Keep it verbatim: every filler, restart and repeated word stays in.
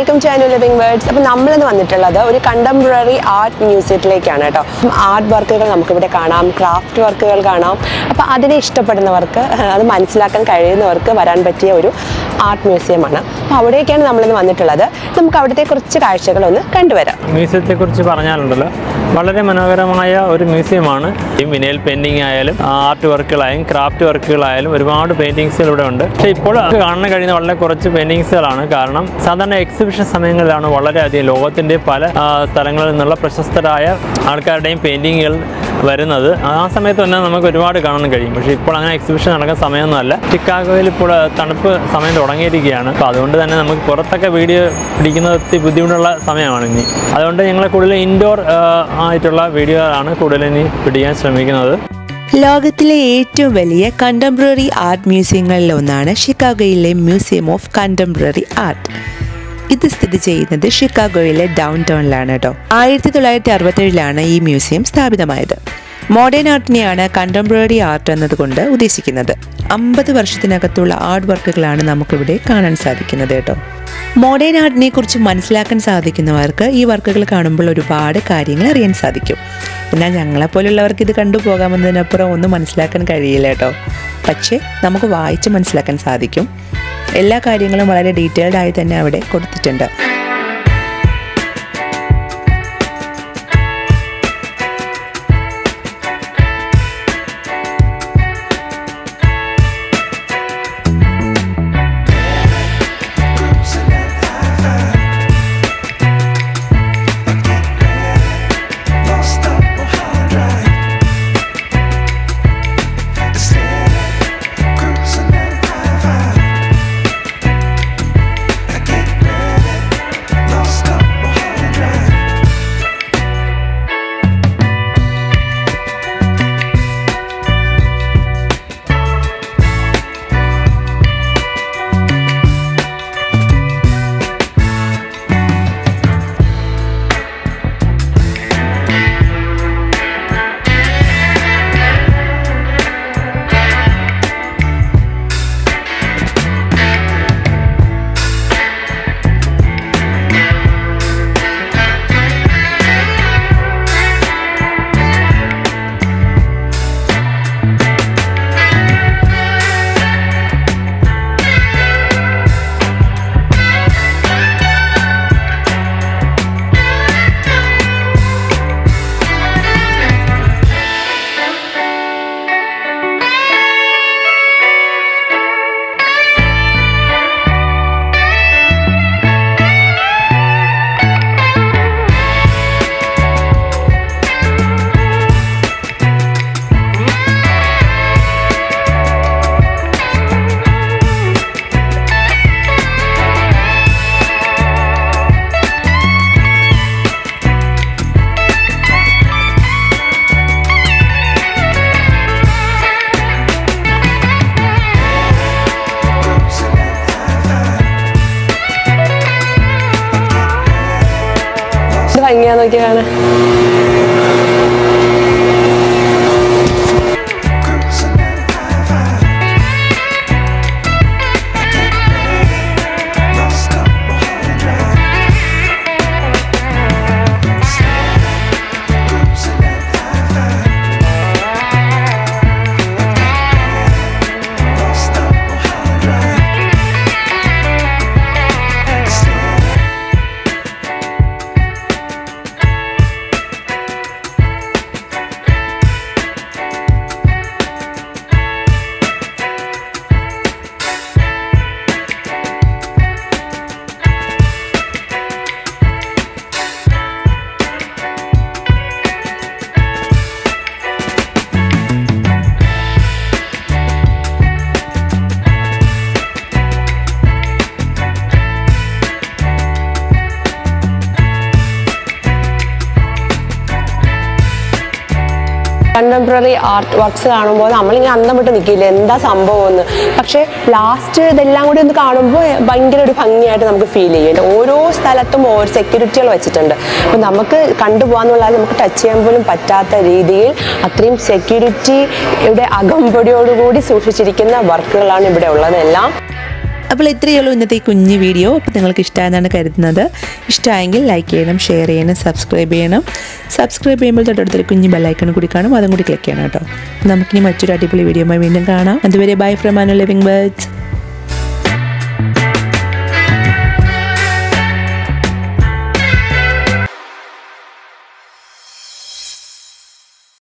welcome to Living Vids. We are a contemporary art museum. Art work, craft work, that's art museum. വളരെ മനോഹരമായ ഒരു മ്യൂസിയമാണ്. ഈ vinyl painting ആയാലും art വർക്കുകളായാലും ക്രാഫ്റ്റ് വർക്കുകളായാലും ഒരുപാട് പെയിന്റിംഗ്സുകൾ ഇവിടെ ഉണ്ട്. പക്ഷേ ഇപ്പോൾ കാണാൻ കഴിയുന്ന വളരെ കുറച്ച് പെയിന്റിംഗ്സുകളാണ്. കാരണം സാധാരണ എക്സിബിഷൻ സമയങ്ങളിലാണ് വളരെയധികം ലോകത്തിൻ്റെ പല സ്ഥലങ്ങളിൽ നിന്നുള്ള പ്രശസ്തരായ ആൾക്കാരുടെയും പെയിന്റിങ്ങുകൾ വരുന്നത്. ആ സമയത്ത് തന്നെ നമുക്ക് ഒരുപാട് കാണാൻ കഴിയും. പക്ഷേ ഇപ്പോൾ അങ്ങനെ എക്സിബിഷൻ നടക്കുന്ന സമയമൊന്നുമല്ല. ചിക്കാഗോയിൽ ഇപ്പോൾ തണുപ്പ് സമയം തുടങ്ങിയിരിക്കുകയാണ്. അപ്പോൾ അതുകൊണ്ട് തന്നെ നമുക്ക് പുറത്തൊക്കെ വീഡിയോ പിടിക്കുന്നത് ഒത്തിരി ബുദ്ധിമുട്ടുള്ള സമയമാണ് ഇനി. അതുകൊണ്ട് ഞങ്ങൾ കൂടുതൽ ഇൻഡോർ ആയിട്ടുള്ള വീഡിയോകളാണ് കൂടുതൽ ഇനി പിടിക്കാൻ ശ്രമിക്കുന്നത്. ലോകത്തിലെ ഏറ്റവും വലിയ കണ്ടംപററി ആർട്ട് മ്യൂസിയങ്ങളിലൊന്നാണ് ഷിക്കാഗോയിലെ മ്യൂസിയം ഓഫ് കണ്ടംപററി ആർട്ട്. ഇത് സ്ഥിതി ചെയ്യുന്നത് ഷിക്കാഗോയിലെ ഡൗൺ ടൗണിലാണ് കേട്ടോ. ആയിരത്തി തൊള്ളായിരത്തി അറുപത്തേഴിലാണ് ഈ മ്യൂസിയം സ്ഥാപിതമായത്. മോഡേൺ ആർട്ടിനെയാണ് കണ്ടംപററി ആർട്ട് എന്നതുകൊണ്ട് ഉദ്ദേശിക്കുന്നത്. അമ്പത് വർഷത്തിനകത്തുള്ള ആർട്ട് വർക്കുകളാണ് നമുക്കിവിടെ കാണാൻ സാധിക്കുന്നത് കേട്ടോ. മോഡേൺ ആർട്ടിനെ കുറിച്ച് മനസ്സിലാക്കാൻ സാധിക്കുന്നവർക്ക് ഈ വർക്കുകൾ കാണുമ്പോൾ ഒരുപാട് കാര്യങ്ങൾ അറിയാൻ സാധിക്കും. എന്നാൽ ഞങ്ങളെപ്പോലുള്ളവർക്ക് ഇത് കണ്ടുപോകാമെന്നതിനപ്പുറം ഒന്നും മനസ്സിലാക്കാൻ കഴിയില്ല കേട്ടോ. പക്ഷേ നമുക്ക് വായിച്ച് മനസ്സിലാക്കാൻ സാധിക്കും. എല്ലാ കാര്യങ്ങളും വളരെ ഡീറ്റെയിൽഡ് ആയി തന്നെ അവിടെ കൊടുത്തിട്ടുണ്ട്. ഭംഗിയാ നോക്കിയാണ്. contemporary art works കാണുമ്പോൾ നമ്മളിങ്ങനെ അന്തം വിട്ട് നിൽക്കില്ല എന്താ സംഭവം എന്ന്. പക്ഷേ ലാസ്റ്റ് ഇതെല്ലാം കൂടി ഒന്ന് കാണുമ്പോൾ ഭയങ്കര ഒരു ഭംഗിയായിട്ട് നമുക്ക് ഫീൽ ചെയ്യും. ഓരോ സ്ഥലത്തും ഓരോ സെക്യൂരിറ്റികൾ വെച്ചിട്ടുണ്ട്. അപ്പോൾ നമുക്ക് കണ്ടുപോകാന്നുള്ളത് നമുക്ക് ടച്ച് ചെയ്യാൻ പോലും പറ്റാത്ത രീതിയിൽ അത്രയും സെക്യൂരിറ്റിയുടെ അകമ്പടിയോടുകൂടി സൂക്ഷിച്ചിരിക്കുന്ന വർക്കുകളാണ് ഇവിടെ ഉള്ളതെല്ലാം. അപ്പോൾ ഇത്രയേ ഉള്ളൂ ഇന്നത്തെ ഈ കുഞ്ഞു വീഡിയോ. അപ്പോൾ നിങ്ങൾക്ക് ഇഷ്ടമായെന്നാണ് കരുതുന്നത്. ഇഷ്ടമായെങ്കിൽ ലൈക്ക് ചെയ്യണം, ഷെയർ ചെയ്യണം, സബ്സ്ക്രൈബ് ചെയ്യണം. സബ്സ്ക്രൈബ് ചെയ്യുമ്പോൾ തൊട്ടടുത്തൊരു കുഞ്ഞു ബെല്ലൈക്കൺ കൂടി കാണും, അതും കൂടി ക്ലിക്ക് ചെയ്യണം കേട്ടോ. നമുക്കിനി മറ്റൊരു അടിപൊളി വീഡിയോയുമായി വീണ്ടും കാണാം. അതുവരെ bye from Anu living birds.